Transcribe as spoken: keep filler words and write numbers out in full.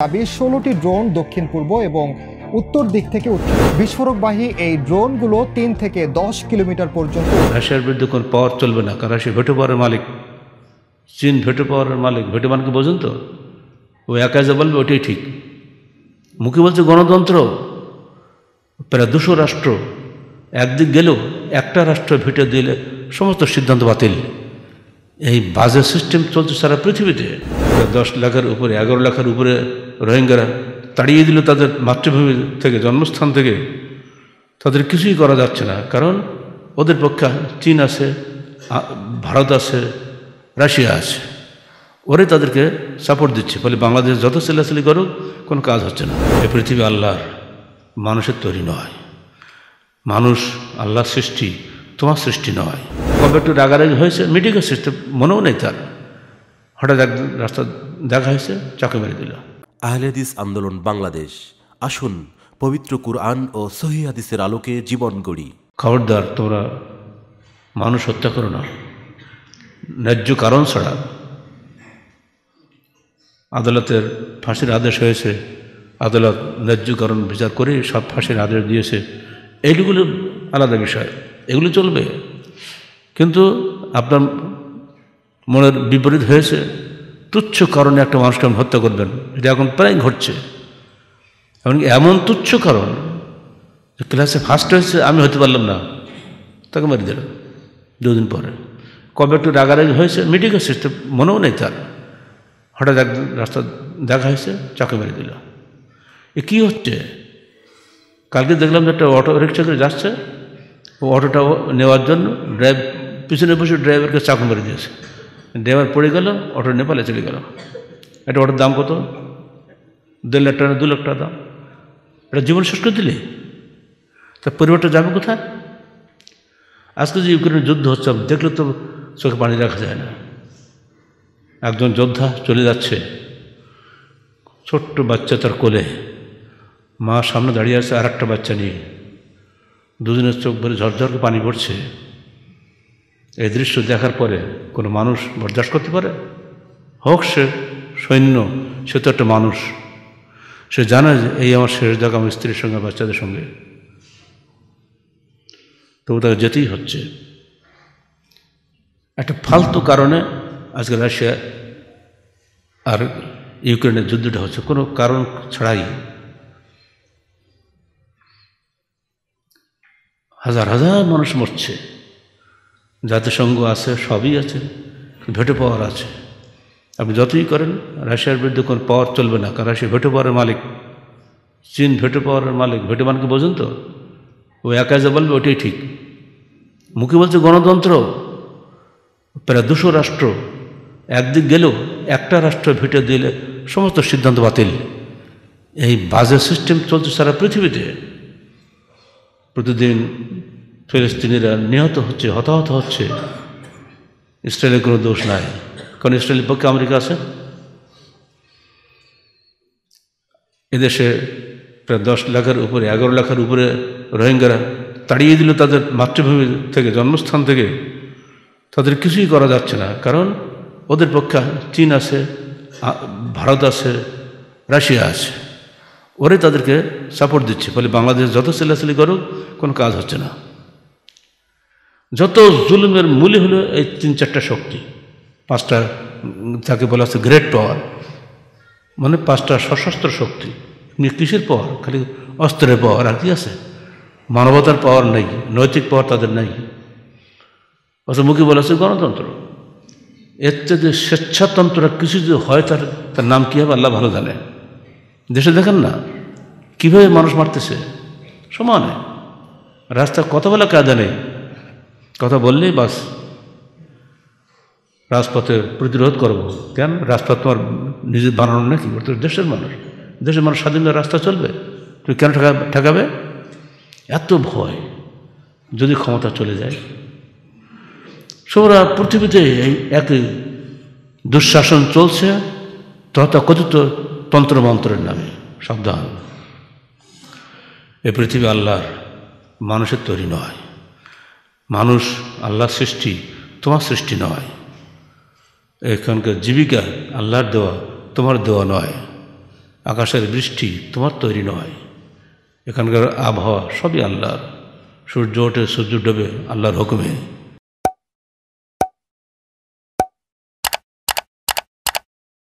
বেশ ষোলোটি ড্রোন দক্ষিণ পূর্ব এবং উত্তর দিক থেকে উঠছে। বিস্ফোরকবাহী এই ড্রোনগুলো তিন থেকে দশ কিলোমিটার পর্যন্ত। রাশিয়ার বিরুদ্ধে কোনো পাওয়ার চলবে না, কারণ রাশিয়া ভেটো পাওয়ারের মালিক, চীন ভেটো পাওয়ারের মালিক। ভেটো মানকে বোঝেন তো, ও একা যা বলবে ওটাই ঠিক। মুখে বলছে গণতন্ত্র, প্রায় দুশো রাষ্ট্র একদিক গেলেও একটা রাষ্ট্র ভেটো দিলে সমস্ত সিদ্ধান্ত বাতিল। এই বাজে সিস্টেম চলছে সারা পৃথিবীতে। দশ লাখের উপরে, এগারো লাখের উপরে রোহিঙ্গারা তাড়িয়ে দিল তাদের মাতৃভূমি থেকে, জন্মস্থান থেকে। তাদের কিছুই করা যাচ্ছে না, কারণ ওদের পক্ষে চীন আছে, ভারত আছে, রাশিয়া আছে। ওরে তাদেরকে সাপোর্ট দিচ্ছে, ফলে বাংলাদেশ যত চিল্লাচিল্লি করুক কোনো কাজ হচ্ছে না। এই পৃথিবী আল্লাহর, মানুষের তৈরি নয়। মানুষ আল্লাহর সৃষ্টি, তোমার সৃষ্টি নয়। কবে একটু রাগারাগি হয়েছে, মিটিংয়ের সিস্টেম মনেও নেই তার, হঠাৎ এক রাস্তা দেখা হয়েছে, চাকু মেরে দিল। আহলে হাদিস আন্দোলন বাংলাদেশ, আসুন পবিত্র কুরআন ও সহিহ হাদিসের আলোকে জীবন গড়ি। খবরদার, তোমরা মানুষ হত্যা করো না ন্যায্য কারণ ছাড়া। আদালতের ফাঁসির আদেশ হয়েছে, আদালত ন্যায্য কারণ বিচার করে সব ফাঁসির আদেশ দিয়েছে, এইগুলো আলাদা বিষয়, এগুলো চলবে। কিন্তু আপনার মনের বিপরীত হয়েছে, তুচ্ছ কারণে একটা মানুষকে হত্যা করবেন, এটা এখন প্রায় ঘটছে। এমনকি এমন তুচ্ছ কারণ, ক্লাসে ফার্স্ট হয়েছে, আমি হতে পারলাম না, তাকে মেরে দিল দুদিন পরে। কবে একটু রাগারাগি হয়েছে, মিটিংয়ের সিস্টেম মনেও নেই তার, হঠাৎ এক রাস্তা দেখা হয়েছে, চাকু মেরে দিল। এ কী হচ্ছে? কালকে দেখলাম যে একটা অটো রিক্সা করে যাচ্ছে, ও অটোটা নেওয়ার জন্য ড্রাইভ পিছনে বসে ড্রাইভারকে চাকু মেরে দিয়েছে। ড্রাইভার পড়ে গেল, অটো নেপালে চলে গেল। একটা অটোর দাম কত? দেড় লাখ টাকা, দু লাখ টাকা দাম। এটা জীবন শেষ করে দিলে তা পরিবারটা যাবে কোথায়? আজকে যে ইউক্রেনের যুদ্ধ হচ্ছে, দেখলে তো চোখে পানি রাখা যায় না। একজন যোদ্ধা চলে যাচ্ছে, ছোট্ট বাচ্চা তার কোলে, মা সামনে দাঁড়িয়ে আছে আর একটা বাচ্চা নিয়ে, দুজনের চোখ ভরে ঝরঝর পানি পড়ছে। এই দৃশ্য দেখার পরে কোনো মানুষ বরদাস্ত করতে পারে? হোক সে সৈন্য, সে তো একটা মানুষ, সে জানে যে এই আমার শেষ দেখা আমার স্ত্রীর সঙ্গে, বাচ্চাদের সঙ্গে, তবু তাকে যেতেই হচ্ছে। একটা ফালতু কারণে আজকে রাশিয়া আর ইউক্রেনের যুদ্ধটা হচ্ছে, কোনো কারণ ছাড়াই। হাজার হাজার মানুষ মরছে, জাতিসংঘ আছে, সবই আছে, ভেটো পাওয়ার আছে। আপনি যতই করেন, রাশিয়ার বিরুদ্ধে কোনো পাওয়ার চলবে না, কারণ রাশিয়া ভেটো পাওয়ারের মালিক, চীন ভেটো পাওয়ারের মালিক। ভেটো মানকে বোঝেন তো, ও একা যা বলবে ওটাই ঠিক। মুখে বলছে গণতন্ত্র, প্রায় দুশো রাষ্ট্র একদিক গেলেও একটা রাষ্ট্র ভেটো দিলে সমস্ত সিদ্ধান্ত বাতিল। এই বাজে সিস্টেম চলছে সারা পৃথিবীতে। প্রতিদিন ফিলিস্তিনিরা নিহত হচ্ছে, হতাহত হচ্ছে। ইসরায়েলের কোনো দোষ নাই, কারণ ইসরায়েলের পক্ষে আমেরিকা আছে। এদেশে প্রায় দশ লাখের উপরে, এগারো লাখের উপরে রোহিঙ্গারা তাড়িয়ে দিল তাদের মাতৃভূমি থেকে, জন্মস্থান থেকে। তাদের কিছুই করা যাচ্ছে না, কারণ ওদের পক্ষে চীন আছে, ভারত আছে, রাশিয়া আছে। ওরে তাদেরকে সাপোর্ট দিচ্ছে, ফলে বাংলাদেশ যত চিল্লাচিল্লি করুক কোনো কাজ হচ্ছে না। যত জুলুমের মূলে হলো এই তিন চারটা শক্তি, পাঁচটা, যাকে বলা হচ্ছে গ্রেট পাওয়ার, মানে পাঁচটা সশস্ত্র শক্তি। কিসের পাওয়ার? খালি অস্ত্রের পাওয়ার, আর কি আছে? মানবতার পাওয়ার নেই, নৈতিক পাওয়ার তাদের নেই। অথচ মুখে বলা হচ্ছে গণতন্ত্র। এর থেকে স্বেচ্ছাতন্ত্র কিছু যদি হয়, তার তার নাম কী হবে আল্লাহ ভালো জানে। দেশে দেখেন না কীভাবে মানুষ মারতেছে সমানে, রাস্তায় কথা বলা কায়দা নেই, কথা বললেই বাস রাজপথে প্রতিরোধ করবো। কেন? রাজপথ তোমার নিজের বানানো নাকি? ওটা তো দেশের মানুষ, দেশের মানুষ স্বাধীনভাবে রাস্তা চলবে, তুমি কেন ঠেকা ঠেকাবে? এত ভয় যদি ক্ষমতা চলে যায়। সবরা পৃথিবীতে এই একই দুঃশাসন চলছে, তথাকথিত তন্ত্রমন্ত্রের নামে। সাবধান, এ পৃথিবী আল্লাহর, মানুষের তৈরি নয়। মানুষ আল্লাহর সৃষ্টি, তোমার সৃষ্টি নয়। এখানকার জীবিকা আল্লাহর দেওয়া, তোমার দেওয়া নয়। আকাশের বৃষ্টি তোমার তৈরি নয়, এখানকার আবহাওয়া সবই আল্লাহর, সূর্য ওঠে সূর্য ডোবে আল্লাহর হুকুমে।